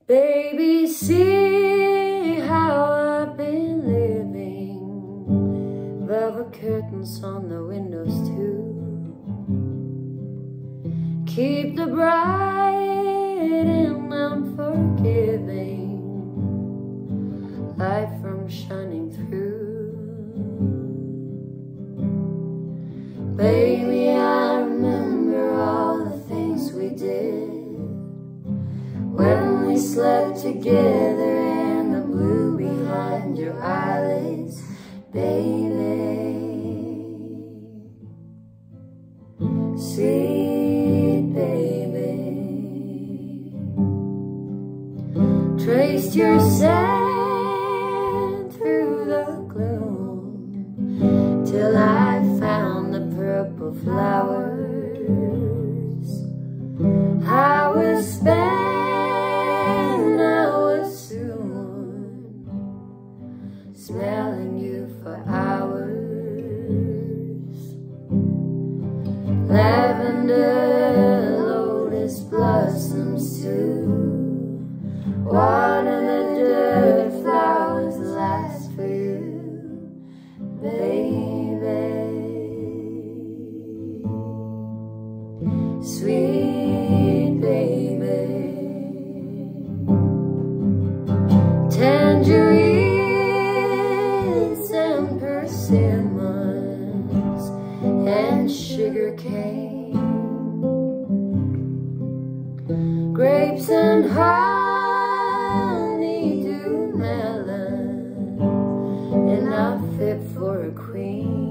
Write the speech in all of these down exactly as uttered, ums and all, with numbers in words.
Baby, see how I've been living. Velvet curtains on the windows too. Keep the bright and unforgiving light from shining through. Baby, I remember all the things we did when we slept together and the blue behind your eyelids, baby. Sweet baby, traced your sand through the gloom till I found the purple flowers. I was spent, I was soon smelling you for hours. Lavender, lotus blossoms too. Water the dirt, flowers last for you, baby. Sweet baby, tangerines and persimmons and sugar cane, grapes and honeydew melon, and not fit for a queen.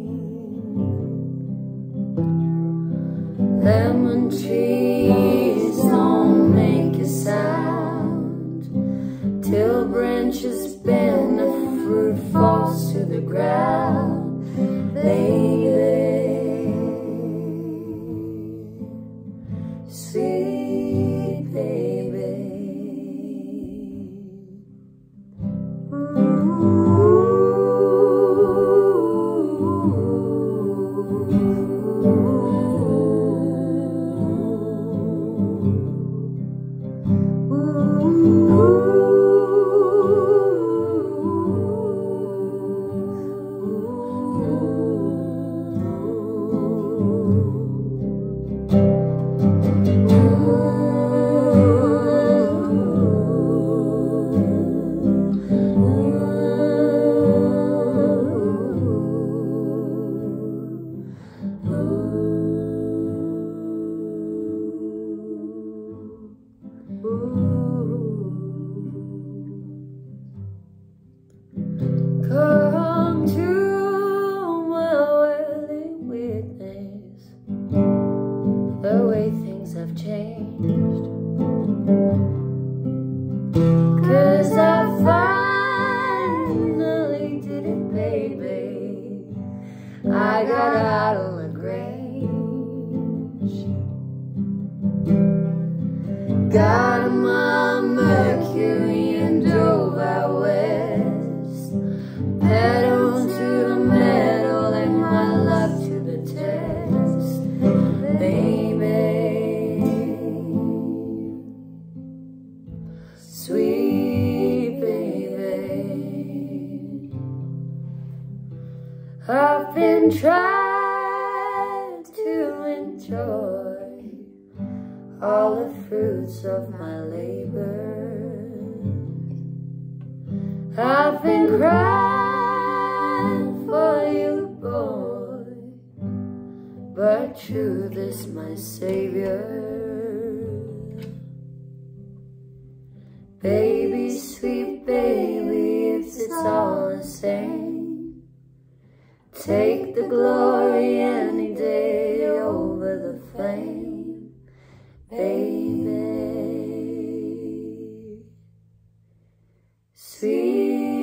Lemon trees don't make a sound till branches bend, the fruit falls to the ground, baby. Sweet baby. Come to my willing witness the way things have changed, 'cause I finally did it, baby. I got out on the Grange, got my Mercury and drove out west, pedal to the metal and my luck to the test, baby. Sweet baby, I've been trying to enjoy all the fruits of my labor. I've been crying for you, boy, but truth is my savior. Baby, sweet baby, if it's all the same, take the glory any day over the flame, baby. Sweet